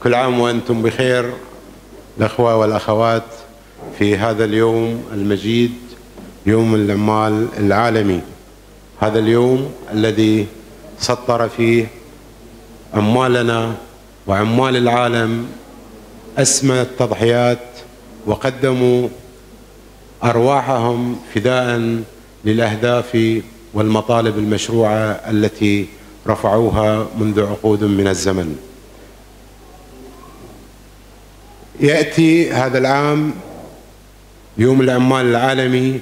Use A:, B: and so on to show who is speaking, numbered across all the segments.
A: كل عام وأنتم بخير الأخوة والأخوات في هذا اليوم المجيد، يوم العمال العالمي. هذا اليوم الذي سطر فيه عمالنا وعمال العالم أسمى التضحيات وقدموا أرواحهم فداء للأهداف والمطالب المشروعة التي رفعوها منذ عقود من الزمن. يأتي هذا العام يوم العمال العالمي،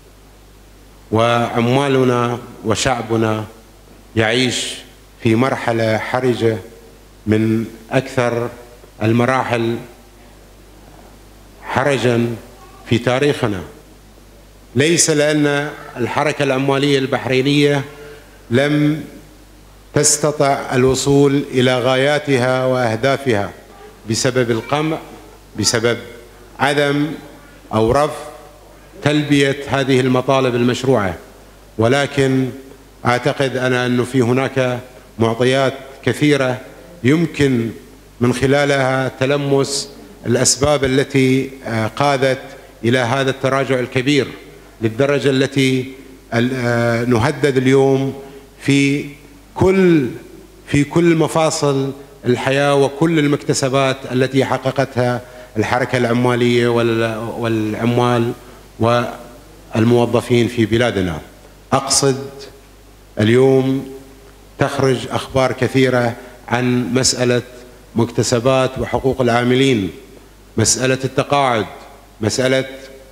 A: وعمالنا وشعبنا يعيش في مرحلة حرجة من أكثر المراحل حرجاً في تاريخنا، ليس لأن الحركة العمالية البحرينية لم تستطع الوصول إلى غاياتها وأهدافها بسبب القمع، بسبب عدم أو رفض تلبية هذه المطالب المشروعة، ولكن أعتقد أنا أنه في هناك معطيات كثيرة يمكن من خلالها تلمس الأسباب التي قادت إلى هذا التراجع الكبير للدرجة التي نهدد اليوم في كل مفاصل الحياة وكل المكتسبات التي حققتها الحركة العمالية والعمال والموظفين في بلادنا. أقصد اليوم تخرج أخبار كثيرة عن مسألة مكتسبات وحقوق العاملين، مسألة التقاعد، مسألة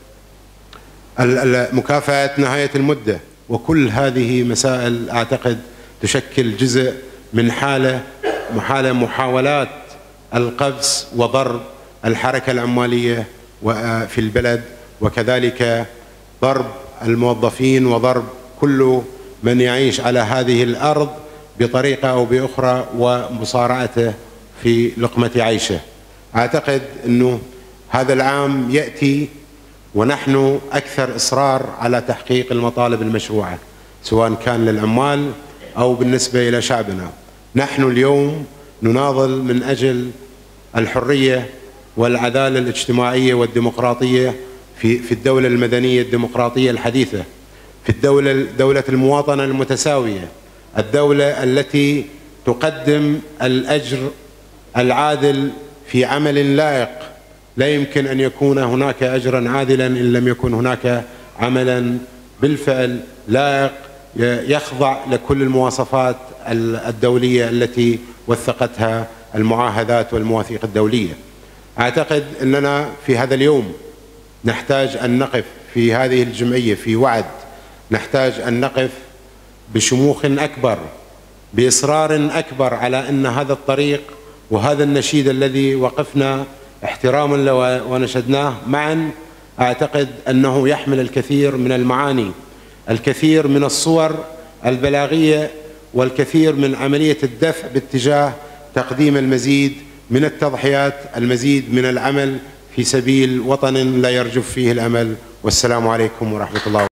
A: مكافأة نهاية المدة، وكل هذه مسائل أعتقد تشكل جزء من محاولات القبس وضرب الحركة العمالية في البلد، وكذلك ضرب الموظفين وضرب كل من يعيش على هذه الأرض بطريقة أو بأخرى ومصارعته في لقمة عيشه. أعتقد أنه هذا العام يأتي ونحن أكثر إصرار على تحقيق المطالب المشروعة، سواء كان للعمال أو بالنسبة إلى شعبنا. نحن اليوم نناضل من أجل الحرية والعدالة الاجتماعية والديمقراطية في الدولة المدنية الديمقراطية الحديثة، في دولة المواطنة المتساوية، الدولة التي تقدم الأجر العادل في عمل لائق. لا يمكن أن يكون هناك أجرا عادلا إن لم يكن هناك عملا بالفعل لائق يخضع لكل المواصفات الدولية التي وثقتها المعاهدات والمواثيق الدولية. أعتقد أننا في هذا اليوم نحتاج أن نقف في هذه الجمعية في وعد، نحتاج أن نقف بشموخ أكبر، بإصرار أكبر على أن هذا الطريق وهذا النشيد الذي وقفنا احتراما له ونشدناه معا، أعتقد أنه يحمل الكثير من المعاني، الكثير من الصور البلاغية، والكثير من عملية الدفع باتجاه تقديم المزيد من التضحيات، المزيد من العمل في سبيل وطن لا يرجف فيه الأمل. والسلام عليكم ورحمة الله.